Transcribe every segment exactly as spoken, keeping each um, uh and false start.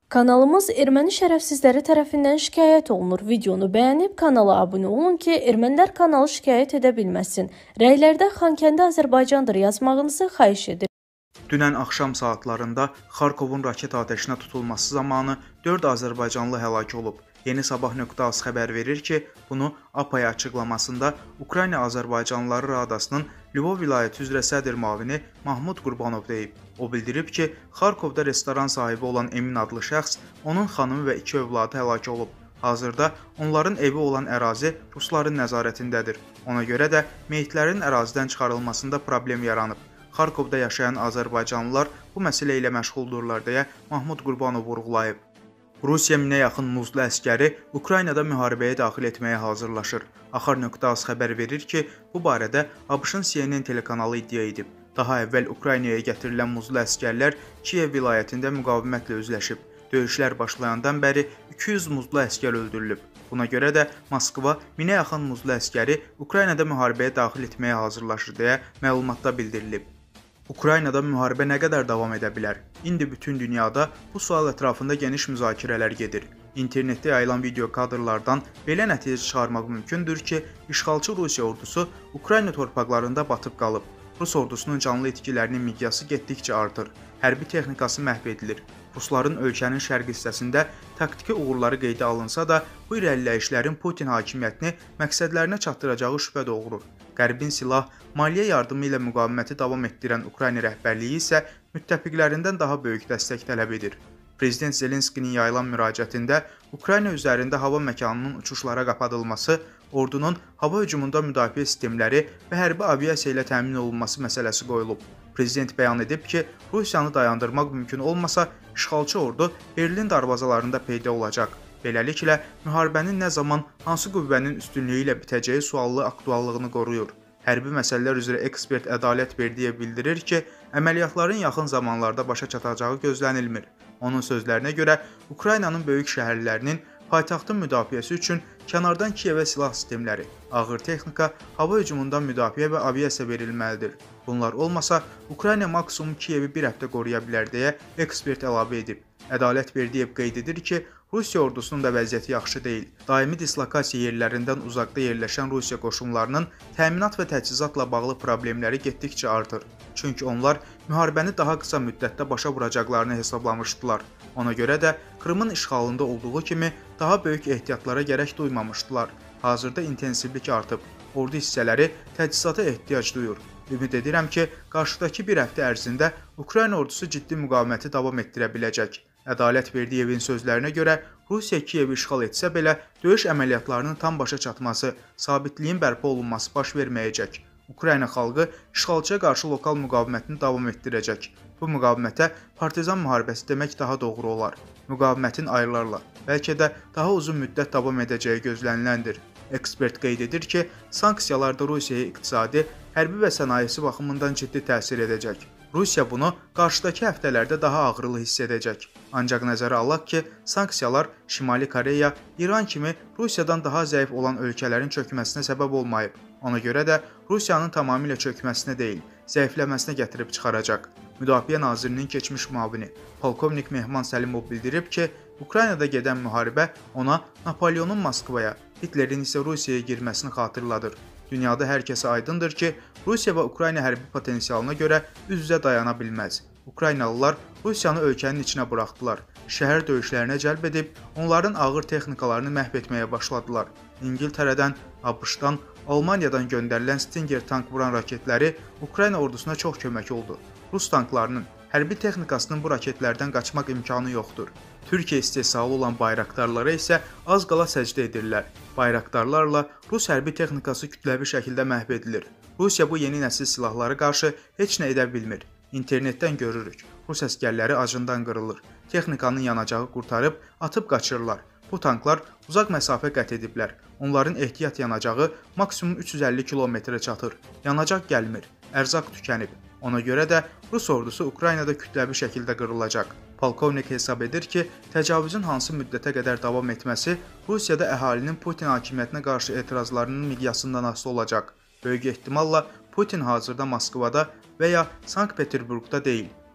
Kanalımız erməni şərəfsizləri tərəfindən şikayət olunur. Videonu bəyənib kanala abunə olun ki, ermənilər kanalı şikayət edə bilməsin. Rəylərdə Xankəndi Azərbaycandır yazmağınızı xahiş edir. Dünən axşam saatlarında Xarkovun raket atəşinə tutulması zamanı dörd azərbaycanlı həlak olub. Yeni Sabah.az xəbər verir ki, bunu A P A açıqlamasında Ukrayna Azərbaycanlıları Radasının Lvov vilayəti üzrə sədr müavini Mahmud Qurbanov deyib. O bildirib ki, Xarkovda restoran sahibi olan Emin adlı şəxs, onun xanımı və iki övladı həlak olub. Hazırda onların evi olan ərazi Rusların nəzarətindədir. Ona görə də meyitlərin ərazidən çıxarılmasında problem yaranıb. Xarkovda yaşayan azərbaycanlılar bu məsələ ilə məşğuldurlar deyə Mahmud Qurbanov vurğulayıb. Rusiya minə yaxın muzlu əskəri Ukraynada müharibəyə daxil etməyə hazırlaşır. Axar.az xəbər verir ki, bu barədə ABŞ-ın C N N telekanalı iddia edib. Daha əvvəl Ukraynaya gətirilən muzlu əskərlər Kiyev vilayətində müqavimətlə üzləşib. Döyüşlər başlayandan bəri iki yüz muzlu əskər öldürülüb. Buna görə də Moskva minə yaxın muzlu əskəri Ukraynada müharibəyə daxil etməyə hazırlaşır deyə məlumatda bildirilib. Ukraynada müharibə nə qədər davam edə bilər? İndi bütün dünyada bu sual ətrafında geniş müzakirələr gedir. İnternetdə yayılan video kadrlardan belə nəticə çıxarmaq mümkündür ki, işğalçı Rusiya ordusu Ukrayna torpaqlarında batıb qalıb. Rus ordusunun canlı itkilərinin miqyası getdikcə artır. Hərbi texnikası məhv edilir. Rusların ölkənin şərq hissəsində taktiki uğurları qeydə alınsa da, bu irəliləyişlərin Putin hakimiyyətini məqsədlərinə çatdıracağı şübhə doğurur. Qərbin silah, maliyyə yardımı ilə müqaviməti davam etdirən Ukrayna rəhbərliyi isə müttəfiqlərindən daha böyük dəstək tələb edir. Prezident Zelenskinin yayılan müraciətində Ukrayna üzərində hava məkanının uçuşlara qapadılması, ordunun hava hücumunda müdafiə sistemləri və hərbi aviasiya ilə təmin olunması məsələsi qoyulub. Prezident bəyan edib ki, Rusiyanı dayandırmaq mümkün olmasa, işğalçı ordu Berlin darvazalarında peyda olacaq. Beləliklə, müharibənin nə zaman, hansı qüvvənin üstünlüyü ilə bitəcəyi suallı aktuallığını qoruyur. Hərbi məsələlər üzrə ekspert Ədalət Berdiyev bildirir ki, əməliyyatların yaxın zamanlarda başa çatacağı gözlənilmir. Onun sözlərinə görə, Ukraynanın böyük şəhərlərinin paytaxtın müdafiəsi üçün kənardan Kiyevə silah sistemləri, ağır texnika, hava hücumundan müdafiə və aviasiya verilməlidir. Bunlar olmasa, Ukrayna maksimum Kiyevi bir həftə qoruya bilər deyə ekspert əlavə edib. Ədalət Berdiyev qeyd edir ki, Rusiya ordusunun da vəziyyəti yaxşı deyil. Daimi dislokasiya yerlərindən uzaqda yerləşən Rusiya qoşunlarının təminat və təchizatla bağlı problemləri getdikcə artır. Çünki onlar müharibəni daha qısa müddətdə başa vuracaqlarını hesablamışdılar. Ona görə də Krımın işğalında olduğu kimi daha böyük ehtiyatlara gərək duymamışdılar. Hazırda intensivlik artıb. Ordu hissələri təchizata ehtiyac duyur. Ümid edirəm ki, qarşıdakı bir həftə ərzində Ukrayna ordusu ciddi müqaviməti davam etdirə biləcək. Ədalət Berdiyevin sözlərinə görə, Rusiya Kiyevi işğal etsə belə, döyüş əməliyyatlarının tam başa çatması, sabitliyin bərpa olunması baş verməyəcək. Ukrayna xalqı işğalçıya qarşı lokal müqavimətini davam etdirəcək. Bu müqavimətə partizan müharibəsi demək daha doğru olar. Müqavimətin aylarla, bəlkə də daha uzun müddət davam edəcəyi gözləniləndir. Ekspert qeyd edir ki, sanksiyalar da Rusiyaya iqtisadi, hərbi və sənayesi baxımından ciddi təsir edəcək. Rusiya bunu qarşıdakı həftələrdə daha ağrılı hiss edəcək. Ancaq nəzərə alaq ki, sanksiyalar Şimali Koreya, İran kimi Rusiyadan daha zəif olan ölkələrin çökməsinə səbəb olmayıb. Ona görə də Rusiyanın tamamilə çökməsinə deyil, zəifləməsinə gətirib çıxaracaq. Müdafiə nazirinin keçmiş müavini Polkovnik Mehman Səlimov bildirib ki, Ukraynada gedən müharibə ona Napoleonun Moskvaya, Hitlerin isə Rusiyaya girməsini xatırladır. Dünyada hər kəsə aydındır ki, Rusiya və Ukrayna hərbi potensialına görə üz-üzə dayana bilməz. Ukraynalılar Rusiyanı ölkənin içinə buraxdılar. Şəhər döyüşlərinə cəlb edib, onların ağır texnikalarını məhv etməyə başladılar. İngiltərədən, ABŞ-dan, Almaniyadan göndərilən Stinger tank vuran raketləri Ukrayna ordusuna çox kömək oldu. Rus tanklarının, hərbi texnikasının bu raketlərdən qaçmaq imkanı yoxdur. Türkiyə istehsalı olan bayraqdarlara isə az qala səcdə edirlər. Bayraqdarlarla Rus hərbi texnikası kütləvi şəkildə məhv edilir. Rusiya bu yeni nəsil silahlara qarşı heç nə edə bilmir. İnternetdən görürük. Rus əskərləri acından qırılır. Texnikanın yanacağı qurtarıb, atıb qaçırlar. Bu tanklar uzaq məsafə qət ediblər. Onların ehtiyat yanacağı maksimum üç yüz əlli kilometrə çatır. Yanacaq gəlmir. Ərzaq tükənib. Ona görə də Rus ordusu Ukraynada kütləvi şəkildə qırılacaq. Polkovnik hesab edir ki, təcavüzün hansı müddətə qədər davam etməsi Rusiyada əhalinin Putin hakimiyyətinə qarşı etirazlarının miqyasından asılı olacaq. Böyük ehtimalla Putin hazırda Moskvada və ya Sankt-Peterburqda deyil.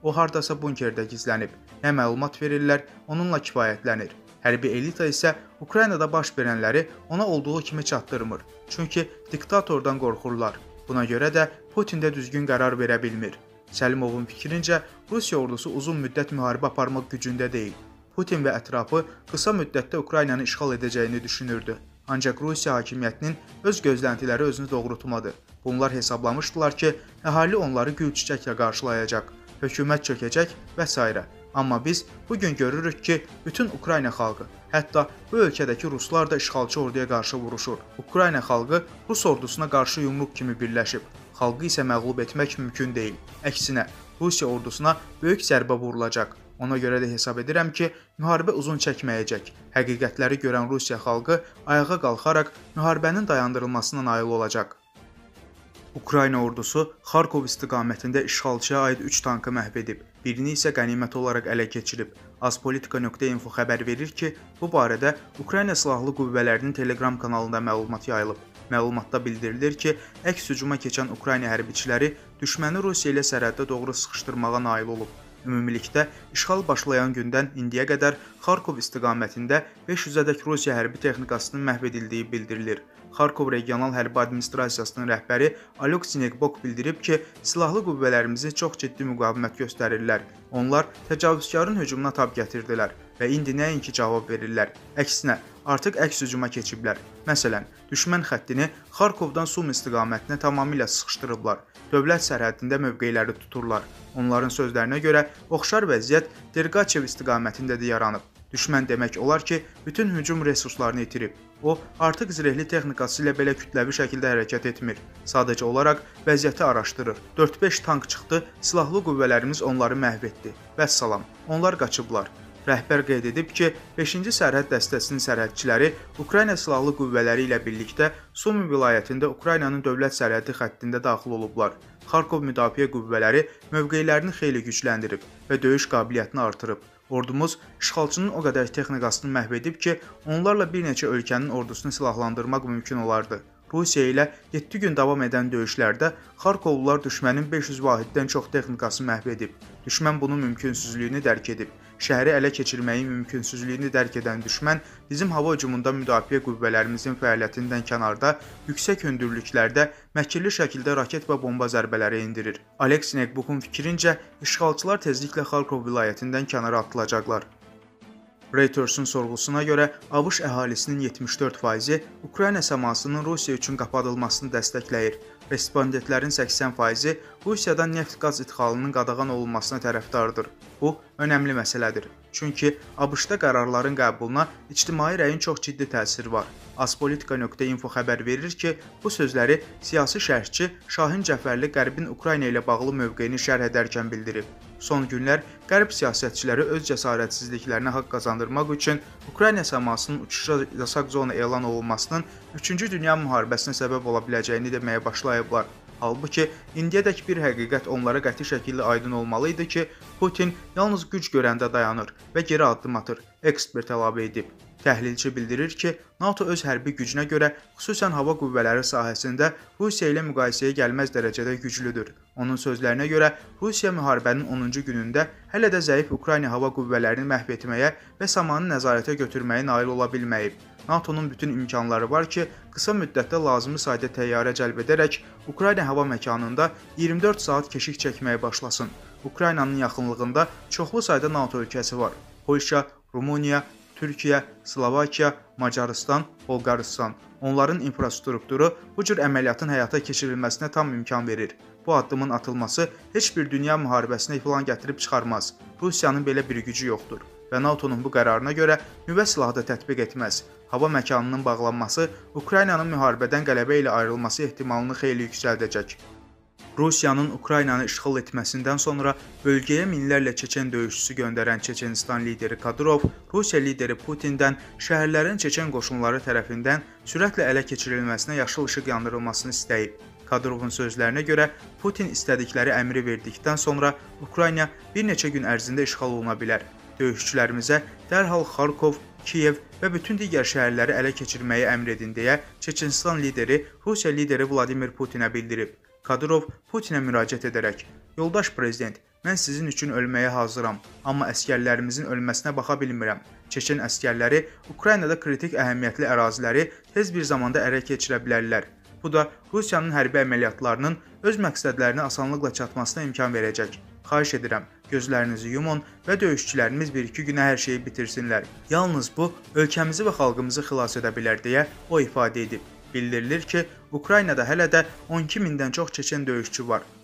O hardasa bunkerdə gizlənib. Nə məlumat verirlər, onunla kifayətlənir. Hərbi elita isə Ukraynada baş verənləri ona olduğu kimi çatdırmır. Çünki diktatordan qorxurlar. Buna görə də Putin də düzgün qərar verə bilmir. Səlimovun fikrincə, Rusiya ordusu uzun müddət müharibə aparmaq gücündə deyil. Putin və ətrafı qısa müddətdə Ukraynanı işğal edəcəyini düşünürdü. Ancaq Rusiya hakimiyyətinin öz gözləntiləri özünü doğrultmadı. Bunlar hesablamışdılar ki, əhali onları gül çiçəklə qarşılayacaq, hökumət çökəcək və s. Amma biz bugün görürük ki, bütün Ukrayna xalqı, hətta bu ölkədəki ruslar da işğalçı orduya qarşı vuruşur. Ukrayna xalqı Rus ordusuna qarşı yumruq kimi birləşib. Xalqı isə məğlub etmək mümkün deyil. Əksinə, Rusiya ordusuna böyük zərbə vurulacaq. Ona görə də hesab edirəm ki, müharibə uzun çəkməyəcək. Həqiqətləri görən Rusiya xalqı ayağa qalxaraq müharibənin dayandırılmasına nail olacaq. Ukrayna ordusu Xarkov istiqamətində işğalçıya aid üç tankı məhv edib. Birini isə qənimət olaraq ələ keçirib. Azpolitika nöqtə info xəbər verir ki, bu barədə Ukrayna Silahlı Qüvvələrinin Telegram kanalında məlumat yayılıb. Məlumatda bildirilir ki, əks hücuma keçən Ukrayna hərbiçiləri düşməni Rusiya ilə sərhəddə doğru sıxışdırmağa nail olub. Ümumilikdə, işğal başlayan gündən indiyə qədər Xarkov istiqamətində beş yüzədək Rusiya hərbi texnikasının məhv edildiyi bildirilir. Xarkov Regional Hərbi Administrasiyasının rəhbəri Aleksey Negbok bildirib ki, silahlı qüvvələrimizi çox ciddi müqavimət göstərirlər. Onlar təcavüzkarın hücumuna tab gətirdilər və indi nəinki cavab verirlər. Əksinə, artıq əks hücuma keçiblər. Məsələn, düşmən xəttini Xarkovdan Sum istiqamətinə tamamilə sıxışdırıblar. Dövlət sərhədində mövqeləri tuturlar. Onların sözlərinə görə, oxşar vəziyyət Dergaçev istiqamətində də yaranıb. Düşmən demək olar ki, bütün hücum resurslarını itirib. O, artıq zirehli texnikası ilə belə kütləvi şəkildə hərəkət etmir. Sadəcə olaraq vəziyyəti araşdırır. dörd beş tank çıxdı, silahlı qüvvələrimiz onları məhv etdi. Vəssalam, onlar qaçıblar. Rəhbər qeyd edib ki, beşinci sərhəd dəstəsinin sərhədçiləri Ukrayna silahlı qüvvələri ilə birlikdə Sumi vilayətində Ukraynanın dövlət sərhədi xəttində daxil olublar. Xarkov müdafiə qüvvələri mövqelərini xeyli gücləndirib və döyüş qabiliyyətini artırıb. Ordumuz işğalçının o qədər texnikasını məhv edib ki, onlarla bir neçə ölkənin ordusunu silahlandırmaq mümkün olardı. Rusiya ilə yeddi gün davam edən döyüşlərdə Xarkovlular düşmənin beş yüz vahiddən çox texnikası məhv edib. Düşmən bunun mümkünsüzlüyünü dərk edib. Şəhəri ələ keçirməyin mümkünsüzlüyünü dərk edən düşmən bizim hava hücumunda müdafiə qüvvələrimizin fəaliyyətindən kənarda, yüksək hündürlüklərdə məkirli şəkildə raket və bomba zərbələri endirir. Aleksey Negbokun fikrincə, işğalçılar tezliklə Xarkov vilayətindən kənara atılacaqlar. Reuters'ın sorğusuna görə ABŞ əhalisinin yetmiş dörd faizi Ukrayna səmasının Rusiya üçün qapadılmasını dəstəkləyir. Respondentlərin səksən faizi Rusiyadan neft-qaz idxalının qadağan olunmasına tərəfdardır. Bu, önəmli məsələdir. Çünki ABŞ-da qərarların qəbuluna ictimai rəyin çox ciddi təsiri var. Azpolitika nöqtə info xəbər verir ki, bu sözləri siyasi şərhçi Şahin Cəfərli Qərbin Ukrayna ilə bağlı mövqeyini şərh edərkən bildirib. Son günlər Qərb siyasətçiləri öz cəsarətsizliklərinə haqq qazandırmaq üçün Ukrayna səmasının uçuşa yasaq zona elan olunmasının üçüncü Dünya müharibəsinə səbəb ola biləcəyini deməyə başlayıblar. Halbuki, indiyədək bir həqiqət onlara qəti şəkildə aydın olmalı idi ki, Putin yalnız güc görəndə dayanır və geri addım atır, ekspert əlavə edib. Təhlilçi bildirir ki, NATO öz hərbi gücünə görə, xüsusən hava qüvvələri sahəsində Rusiya ilə müqayisəyə gəlməz dərəcədə güclüdür. Onun sözlərinə görə, Rusiya müharibənin onuncu günündə hələ də zəif Ukrayna hava qüvvələrini məhv etməyə və samanı nəzarətə götürməyə nail ola bilməyib. NATOnun bütün imkanları var ki, qısa müddətdə lazımi sayda təyyarə cəlb edərək Ukrayna hava məkanında iyirmi dörd saat keşik çəkməyə başlasın. Ukraynanın yaxınlığında çoxlu sayda NATO ölkəsi var. Polşa, Rumıniya, Türkiyə, Slovakiya, Macarıstan, Bolqarıstan. Onların infrastrukturu bu cür əməliyyatın həyata keçirilməsinə tam imkan verir. Bu addımın atılması heç bir dünya müharibəsinə filan gətirib çıxarmaz. Rusiyanın belə bir gücü yoxdur və NATOnun bu qərarına görə nüvə silahı da tətbiq etməz. Hava məkanının bağlanması Ukraynanın müharibədən qələbə ilə ayrılması ehtimalını xeyli yüksəldəcək. Rusiyanın Ukraynanı işğal etməsindən sonra bölgəyə minlərlə çeçen döyüşçüsü göndərən Çeçenistan lideri Kadyrov, Rusiya lideri Putindən şəhərlərin çeçen qoşunları tərəfindən sürətlə ələ keçirilməsinə yaşıl işıq yandırılmasını istəyib. Kadyrovun sözlərinə görə Putin istədikləri əmri verdikdən sonra Ukrayna bir neçə gün ərzində işğal oluna bilər. Döyüşçülərimizə dərhal Xarkov, Kiyev və bütün digər şəhərləri ələ keçirməyi əmr edin deyə Çeçenistan lideri Rusiya lideri Vladimir Putinə bildirib. Kadyrov Putinə müraciət edərək, "Yoldaş prezident, mən sizin üçün ölməyə hazıram, amma əskərlərimizin ölməsinə baxa bilmirəm. Çeçen əskərləri Ukraynada kritik əhəmiyyətli əraziləri tez bir zamanda ələ keçirə bilərlər. Bu da Rusiyanın hərbi əməliyyatlarının öz məqsədlərinə asanlıqla çatmasına imkan verəcək. Xahiş edirəm, gözlərinizi yumun və döyüşçülərimiz bir-iki günə hər şeyi bitirsinlər. Yalnız bu, ölkəmizi və xalqımızı xilas edə bilər deyə o ifadə edib. Bildirilir ki, Ukraynada hələ də on iki mindən çox çeçen döyüşçü var.